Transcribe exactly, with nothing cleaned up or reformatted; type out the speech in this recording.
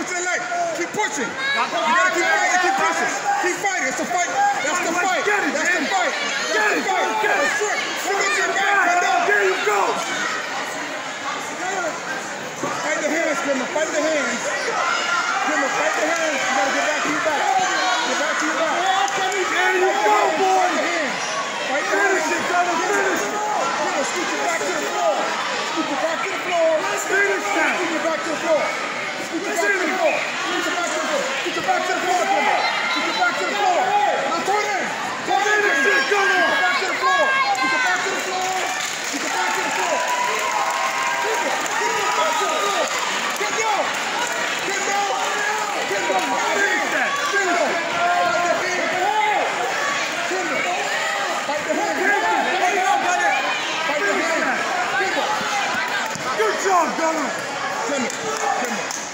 pushing the leg. Keep pushing. You gotta keep fighting, keep pushing. Keep fighting. It's a fight. That's the fight. That's the fight. That's the fight. That's it. Look at your back. There you go. Fight the hands, Kimmer. Fight the hands. Kimmer, fight the hands. You gotta get back to your back. Get back to your back. There you go, boy. Fight the hands. Fight the hands. Finish it, brother. Finish it. Kimmer, scoot your back to the floor. Scoot your back to the floor. Finish that. Scoot your back to the floor. Scoot your back to the floor. Scoot your back to the floor. Scoot your back to the floor, Kimmer. Scoot your back to the floor. Now throw it in. Throw it in. Finish it. Come on. Scoot your back to the floor. Scoot your back to the floor. Scoot your back to the floor. Scoot your back to the floor. Get down. Get down. Get down. Finish that. Finish it. Fight the hand. Fight the hand. Fight the hand. Good job, brother. Kimmer. Kimmer.